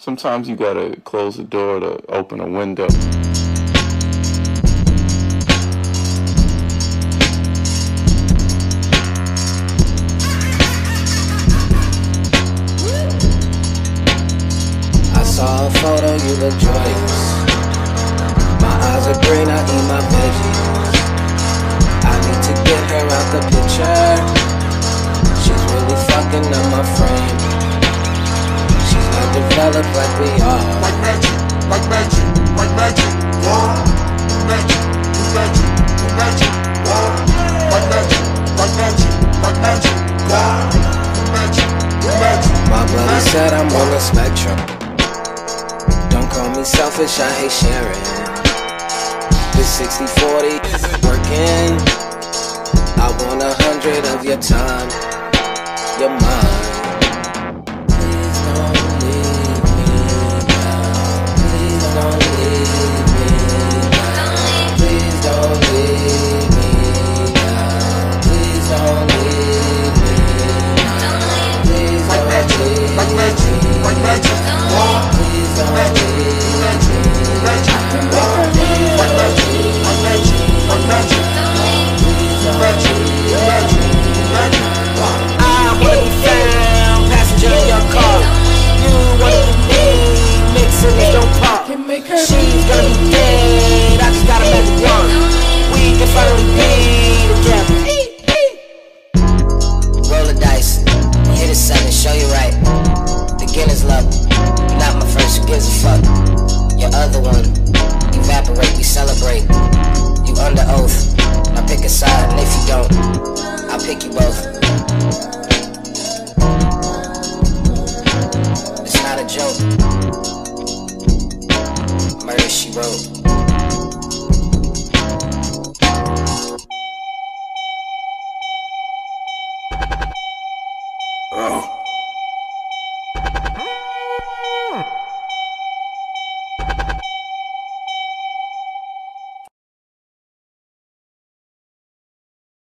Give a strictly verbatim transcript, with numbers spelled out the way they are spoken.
Sometimes you gotta close the door to open a window. I saw a photo, you look joyous. My eyes are green, I eat my veggies. I need to get her out the picture. She's really fucking up my frame. She's not developed like we are. Like magic, like magic, like magic, wow. Magic, magic, magic, wow. Like magic, like magic, like magic, wow. Magic, magic. My buddy said I'm on the spectrum. Don't call me selfish, I hate sharing. This sixty forty isn't working. I want a hundred of your time. You're mine. Please don't leave me now. Please don't leave me now. Please don't leave me now. Please don't leave me now. Please Like don't magic, leave like magic, like magic, wow. Please don't Magic, magic, magic, wow. Like magic, like magic, like magic, magic, magic, magic, wow. I wanna be found, passenger in your car. You wanna be me, mixing it don't pop. She's gonna be dead, I just got a magic wand. We can finally be together. Roll the dice, hit a seven, show you right. Beginner's luck, you're not my first, who gives a fuck? Your other one, evaporate, we celebrate. You under oath, now pick a side, and if you don't, I'll pick you both. It's not a joke. Murder, she wrote. Oh.